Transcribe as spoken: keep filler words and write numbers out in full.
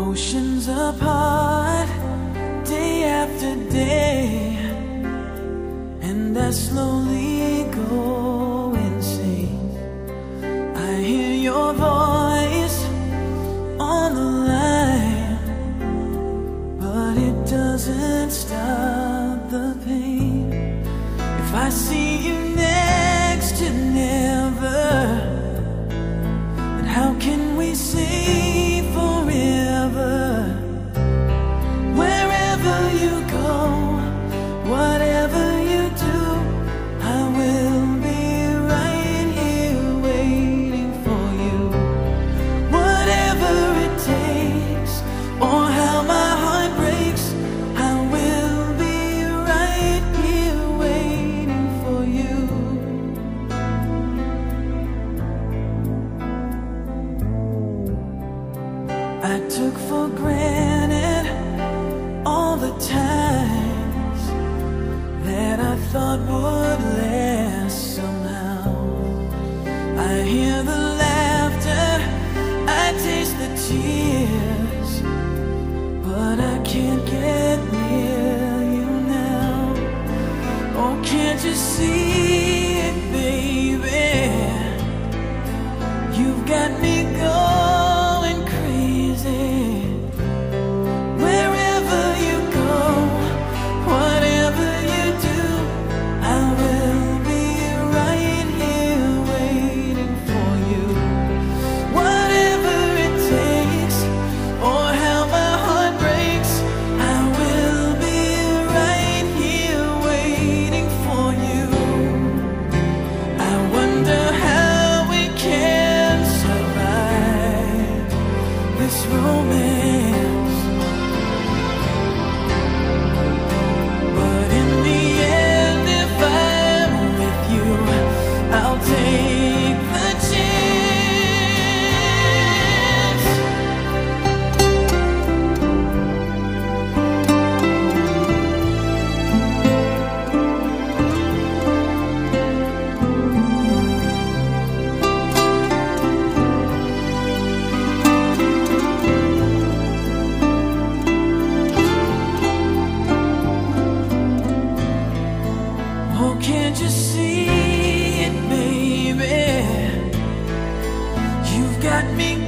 Oceans apart, day after day, and I slowly go insane. I hear your voice on the line, but it doesn't stop the pain. If I see you next to never, then how can we say forever? Wherever you go, whatever you do, I will be right here waiting for you. Whatever it takes, or how my heart breaks, I will be right here waiting for you. I took for granted all the times that I thought would last somehow. I hear the laughter, I taste the tears, but I can't get near you now. Oh, can't you see it, baby? You've got me going crazy. Wherever you go, whatever you do, I will be right here waiting for you. Whatever it takes, or how my heart breaks, I will be right here waiting for you. I wonder how we can survive this romance, but in the end, if I'm with you, I'll take the chance. Oh, can't you see it, baby? You've got me